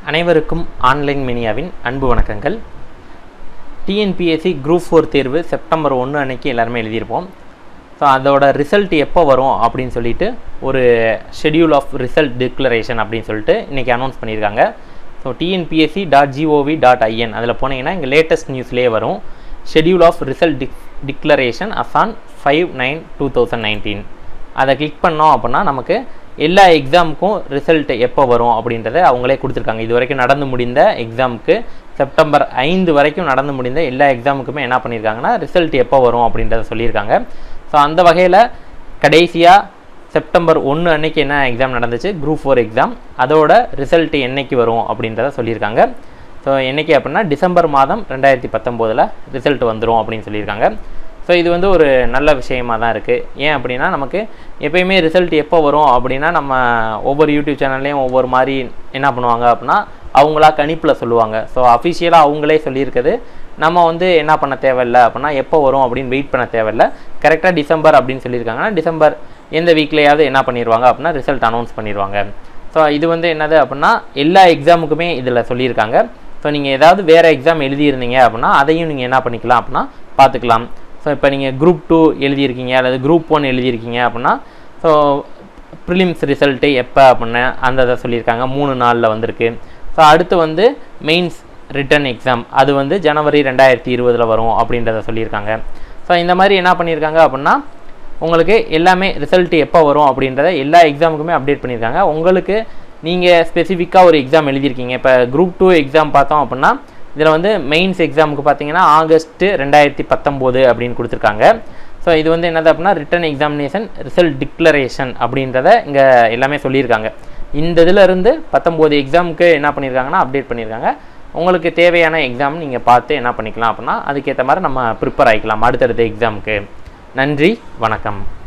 அனைவருக்கும் ஆன்லைன் மீடியாவின் அன்பு வணக்கங்கள். டிஎன்பிஎஸ்சி குரூப் 4 தேர்வு செப்டம்பர் 1 அன்னைக்கு எல்லாருமே எழுதியிருப்போம். ஸோ அதோட ரிசல்ட் எப்போ வரும் அப்படின்னு சொல்லிட்டு ஒரு ஷெடியூல் ஆஃப் ரிசல்ட் டிக்ளரேஷன் அப்படின்னு சொல்லிட்டு இன்றைக்கி அனௌன்ஸ் பண்ணியிருக்காங்க. ஸோ tnpsc.gov.in அதில் போனீங்கன்னா இங்கே லேட்டஸ்ட் நியூஸ்லேயே வரும். ஷெடியூல் ஆஃப் ரிசல்ட் டிக்ளரேஷன் அசான் 5/9/2019 அதை கிளிக் பண்ணோம் அப்படின்னா நமக்கு எல்லா எக்ஸாமுக்கும் ரிசல்ட் எப்போ வரும் அப்படின்றத அவங்களே கொடுத்துருக்காங்க. இது வரைக்கும் நடந்து முடிந்த எக்ஸாமுக்கு செப்டம்பர் 5 வரைக்கும் நடந்து முடிந்த எல்லா எக்ஸாமுக்குமே என்ன பண்ணியிருக்காங்கன்னா ரிசல்ட் எப்போ வரும் அப்படின்றத சொல்லியிருக்காங்க. ஸோ அந்த வகையில் கடைசியாக செப்டம்பர் 1 அன்னைக்கு என்ன எக்ஸாம் நடந்துச்சு, குரூப் 4 எக்ஸாம், அதோட ரிசல்ட் என்னைக்கு வரும் அப்படின்றத சொல்லியிருக்காங்க. ஸோ என்றைக்கு அப்படின்னா டிசம்பர் மாதம் 2019 ரிசல்ட் வந்துடும் அப்படின்னு சொல்லியிருக்காங்க. ஸோ இது வந்து ஒரு நல்ல விஷயமாக தான் இருக்குது. ஏன் அப்படின்னா நமக்கு எப்போயுமே ரிசல்ட் எப்போ வரும் அப்படின்னா நம்ம ஒவ்வொரு யூடியூப் சேனல்லையும் ஒவ்வொரு மாதிரி என்ன பண்ணுவாங்க அப்படின்னா அவங்களா கணிப்பில் சொல்லுவாங்க. ஸோ அஃபிஷியலாக அவங்களே சொல்லியிருக்குது. நம்ம வந்து என்ன பண்ண தேவையில்லை அப்படின்னா எப்போ வரும் அப்படின்னு வெயிட் பண்ண தேவையில்லை. கரெக்டாக டிசம்பர் அப்படின்னு சொல்லியிருக்காங்கன்னா டிசம்பர் எந்த வீக்லேயாவது என்ன பண்ணிடுவாங்க அப்படின்னா ரிசல்ட் அனௌன்ஸ் பண்ணிடுவாங்க. ஸோ இது வந்து என்னது அப்படின்னா எல்லா எக்ஸாமுக்குமே இதில் சொல்லியிருக்காங்க. ஸோ நீங்கள் ஏதாவது வேறு எக்ஸாம் எழுதியிருந்தீங்க அப்படின்னா அதையும் நீங்கள் என்ன பண்ணிக்கலாம் அப்படின்னா பார்த்துக்கலாம். ஸோ இப்போ நீங்கள் குரூப் 2 எழுதியிருக்கீங்க அல்லது குரூப் 1 எழுதியிருக்கீங்க அப்படின்னா ஸோ ப்ரிலிம்ஸ் ரிசல்ட்டு எப்போ அப்படின்னு அந்த இதை சொல்லியிருக்காங்க. 3 நாளில் வந்திருக்கு. ஸோ அடுத்து வந்து மெயின்ஸ் ரிட்டன் எக்ஸாம் அது வந்து ஜனவரி 2020 வரும் அப்படின்றத சொல்லியிருக்காங்க. ஸோ இந்த மாதிரி என்ன பண்ணியிருக்காங்க அப்படின்னா உங்களுக்கு எல்லாமே ரிசல்ட்டு எப்போ வரும் அப்படின்றத எல்லா எக்ஸாமுக்குமே அப்டேட் பண்ணியிருக்காங்க. உங்களுக்கு நீங்கள் ஸ்பெசிஃபிக்காக ஒரு எக்ஸாம் எழுதியிருக்கீங்க. இப்போ குரூப் 2 எக்ஸாம் பார்த்தோம் அப்படின்னா இதில் வந்து மெயின்ஸ் எக்ஸாமுக்கு பார்த்தீங்கன்னா ஆகஸ்ட் 2019 அப்படின்னு கொடுத்துருக்காங்க. ஸோ இது வந்து என்னது அப்படின்னா ரிட்டன் எக்ஸாமினேஷன் ரிசல்ட் டிக்ளரேஷன் அப்படின்றத இங்கே எல்லாமே சொல்லியிருக்காங்க. இந்த இதில் இருந்து 19 எக்ஸாமுக்கு என்ன பண்ணியிருக்காங்கன்னா அப்டேட் பண்ணியிருக்காங்க. உங்களுக்கு தேவையான எக்ஸாம் நீங்கள் பார்த்து என்ன பண்ணிக்கலாம் அப்படின்னா அதுக்கேற்ற மாதிரி நம்ம ப்ரிப்பேர் ஆகிக்கலாம் அடுத்தடுத்த எக்ஸாமுக்கு. நன்றி, வணக்கம்.